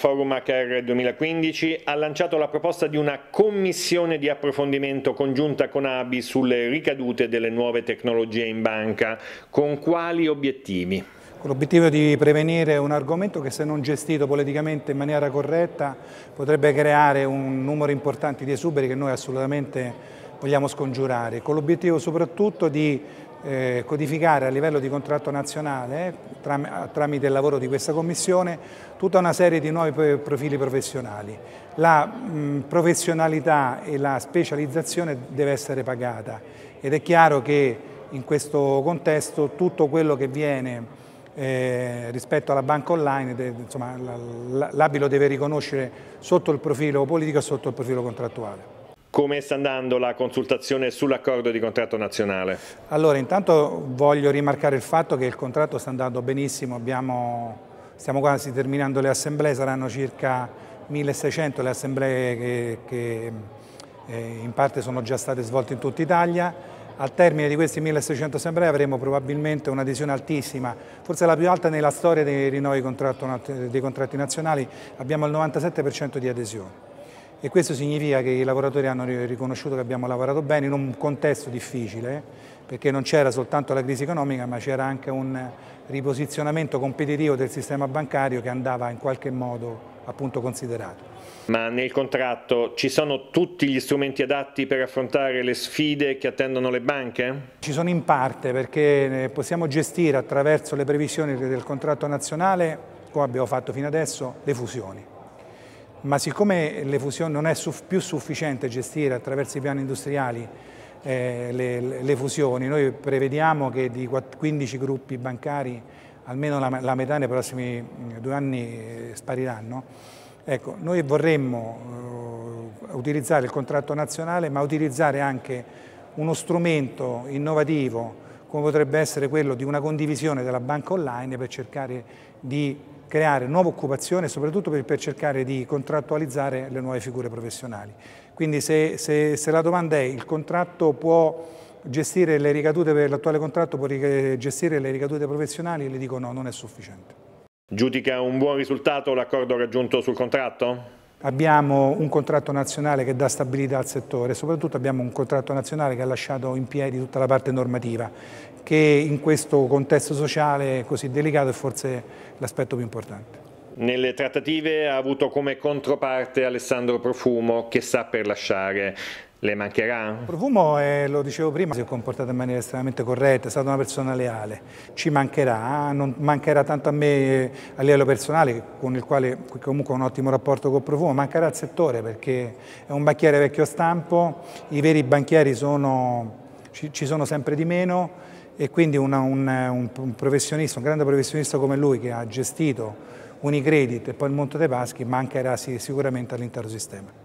Forum HR 2015 ha lanciato la proposta di una commissione di approfondimento congiunta con ABI sulle ricadute delle nuove tecnologie in banca. Con quali obiettivi? Con l'obiettivo di prevenire un argomento che, se non gestito politicamente in maniera corretta, potrebbe creare un numero importante di esuberi che noi assolutamente vogliamo scongiurare, con l'obiettivo soprattutto di codificare a livello di contratto nazionale, tramite il lavoro di questa Commissione, tutta una serie di nuovi profili professionali. La professionalità e la specializzazione deve essere pagata ed è chiaro che in questo contesto tutto quello che viene rispetto alla banca online, l'ABI lo deve riconoscere sotto il profilo politico e sotto il profilo contrattuale. Come sta andando la consultazione sull'accordo di contratto nazionale? Allora, intanto voglio rimarcare il fatto che il contratto sta andando benissimo, stiamo quasi terminando le assemblee, saranno circa 1600 le assemblee che in parte sono già state svolte in tutta Italia. Al termine di questi 1600 assemblee avremo probabilmente un'adesione altissima, forse la più alta nella storia dei rinnovi dei contratti nazionali, abbiamo il 97% di adesione. E questo significa che i lavoratori hanno riconosciuto che abbiamo lavorato bene in un contesto difficile, perché non c'era soltanto la crisi economica, ma c'era anche un riposizionamento competitivo del sistema bancario che andava in qualche modo appunto considerato. Ma nel contratto ci sono tutti gli strumenti adatti per affrontare le sfide che attendono le banche? Ci sono in parte, perché possiamo gestire attraverso le previsioni del contratto nazionale, come abbiamo fatto fino adesso, le fusioni. Ma siccome le fusioni non è più sufficiente gestire attraverso i piani industriali le fusioni, noi prevediamo che di 15 gruppi bancari almeno la metà nei prossimi 2 anni spariranno. Ecco, noi vorremmo utilizzare il contratto nazionale, ma utilizzare anche uno strumento innovativo come potrebbe essere quello di una condivisione della banca online per cercare di creare nuova occupazione e soprattutto per cercare di contrattualizzare le nuove figure professionali. Quindi se la domanda è: il contratto può gestire le ricadute, per l'attuale contratto può gestire le ricadute professionali, le dico no, non è sufficiente. Giudica un buon risultato l'accordo raggiunto sul contratto? Abbiamo un contratto nazionale che dà stabilità al settore, soprattutto abbiamo un contratto nazionale che ha lasciato in piedi tutta la parte normativa, che in questo contesto sociale così delicato è forse l'aspetto più importante. Nelle trattative ha avuto come controparte Alessandro Profumo, che sta per lasciare. Le mancherà? Profumo, lo dicevo prima, si è comportato in maniera estremamente corretta, è stata una persona leale. Ci mancherà, non mancherà tanto a me a livello personale, con il quale comunque ho un ottimo rapporto con Profumo, mancherà al settore perché è un banchiere vecchio stampo, i veri banchieri ci sono sempre di meno e quindi un professionista, un grande professionista come lui che ha gestito Unicredit e poi il Monte dei Paschi mancherà sicuramente all'intero sistema.